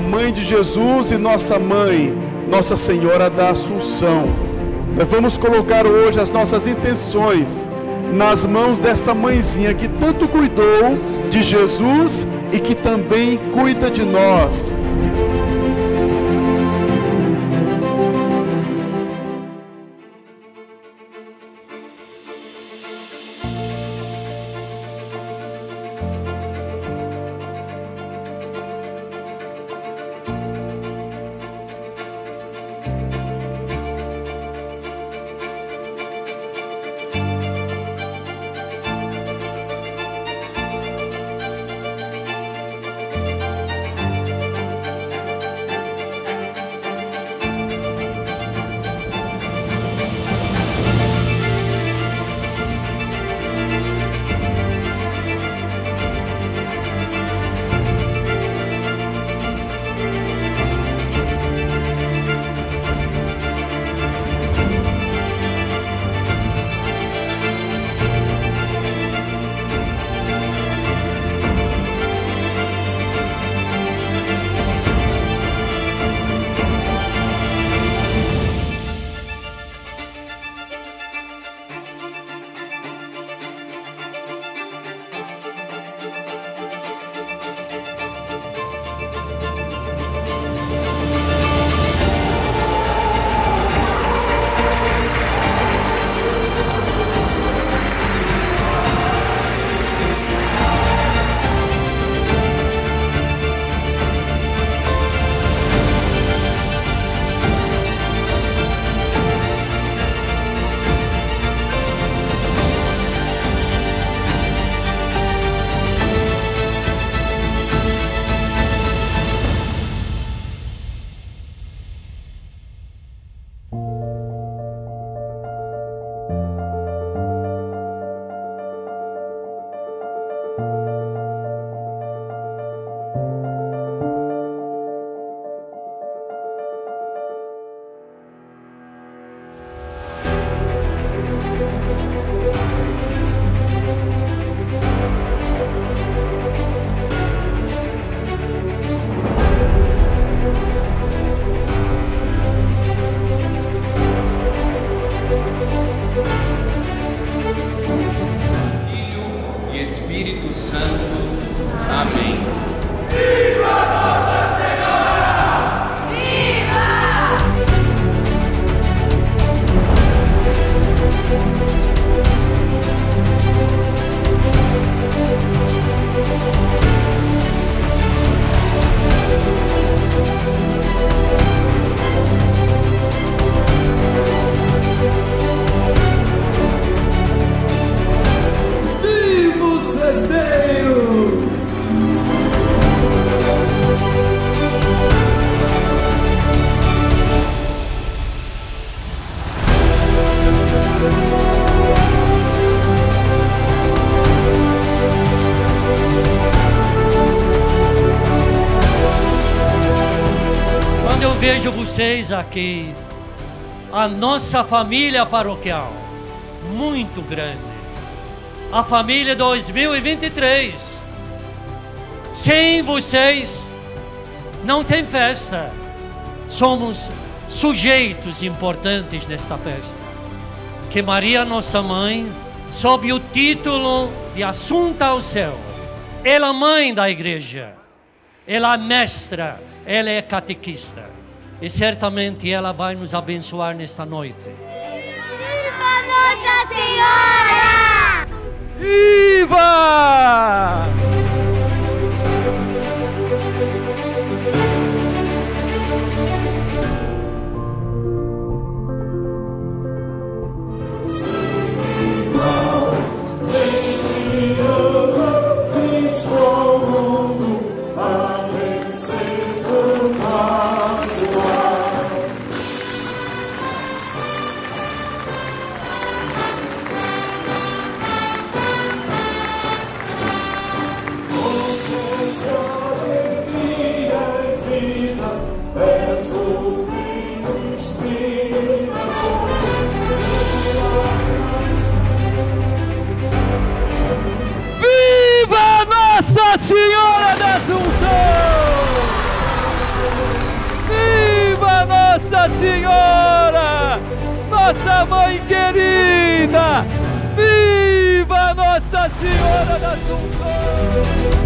mãe de Jesus e nossa mãe, Nossa Senhora da Assunção. Nós vamos colocar hoje as nossas intenções nas mãos dessa mãezinha que tanto cuidou de Jesus e que também cuida de nós. Vejo vocês aqui, a nossa família paroquial, muito grande, a família 2023. Sem vocês, não tem festa. Somos sujeitos importantes nesta festa. Que Maria, nossa mãe, sob o título de Assunta ao Céu, ela é mãe da igreja, ela é mestra, ela é catequista. E certamente ela vai nos abençoar nesta noite. Viva Nossa Senhora! Viva! Nossa Senhora da Assunção! Nossa Senhora, nossa mãe querida, viva Nossa Senhora da Assunção!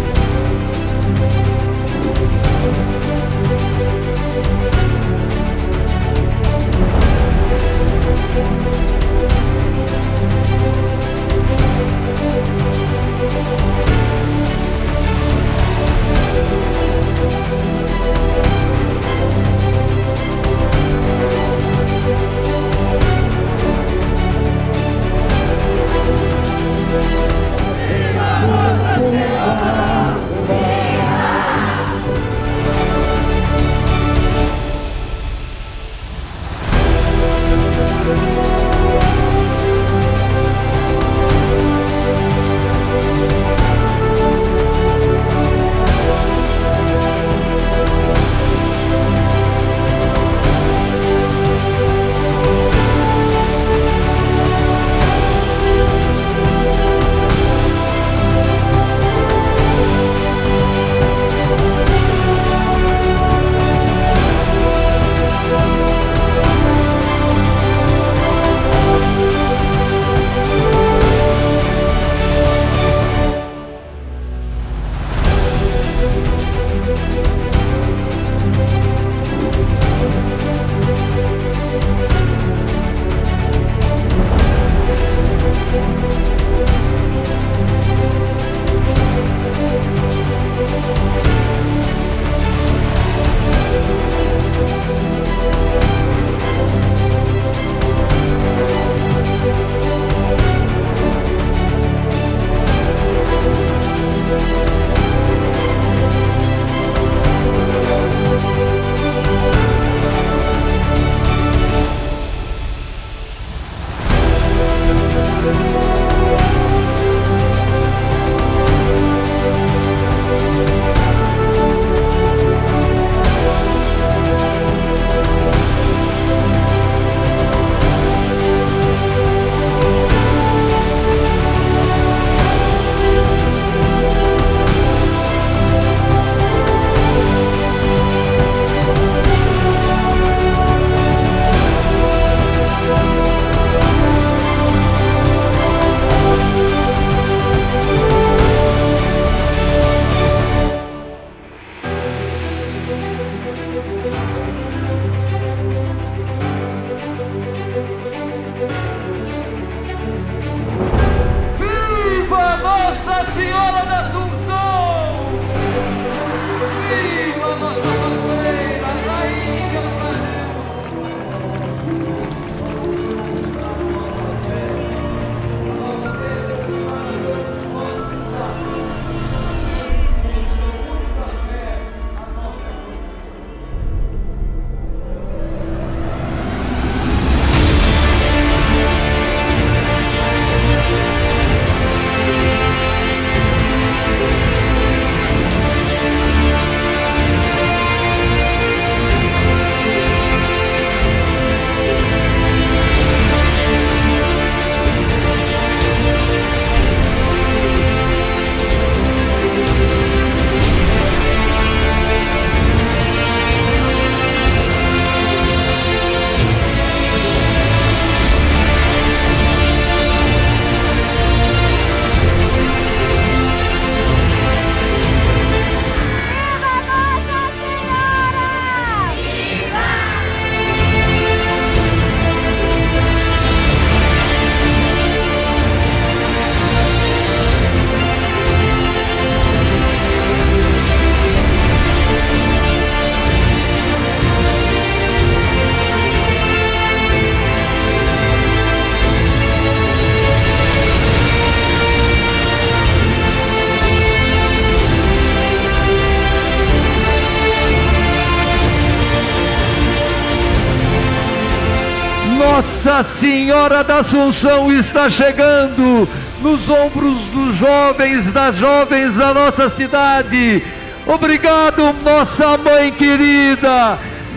Nossa Senhora da Assunção está chegando nos ombros dos jovens, das jovens da nossa cidade. Obrigado, nossa mãe querida.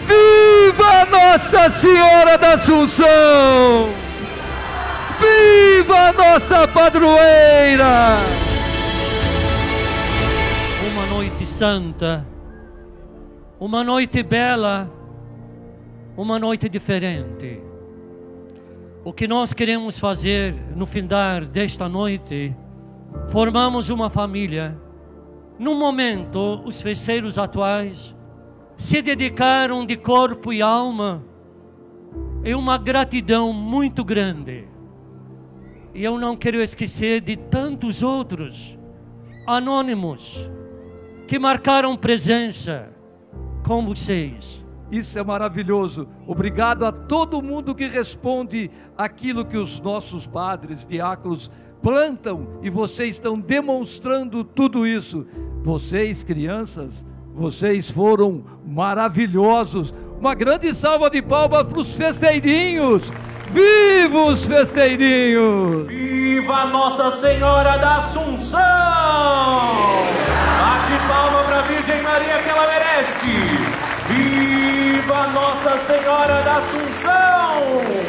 Viva Nossa Senhora da Assunção! Viva nossa padroeira! Uma noite santa, uma noite bela, uma noite diferente. O que nós queremos fazer no findar desta noite, formamos uma família. No momento, os festeiros atuais se dedicaram de corpo e alma em uma gratidão muito grande. E eu não quero esquecer de tantos outros anônimos que marcaram presença com vocês. Isso é maravilhoso. Obrigado a todo mundo que responde aquilo que os nossos padres, diáconos plantam, e vocês estão demonstrando tudo isso. Vocês, crianças, vocês foram maravilhosos. Uma grande salva de palmas para os festeirinhos. Viva os festeirinhos! Viva Nossa Senhora da Assunção! Bate palma para a Virgem Maria que ela merece! Viva Nossa Senhora da Assunção!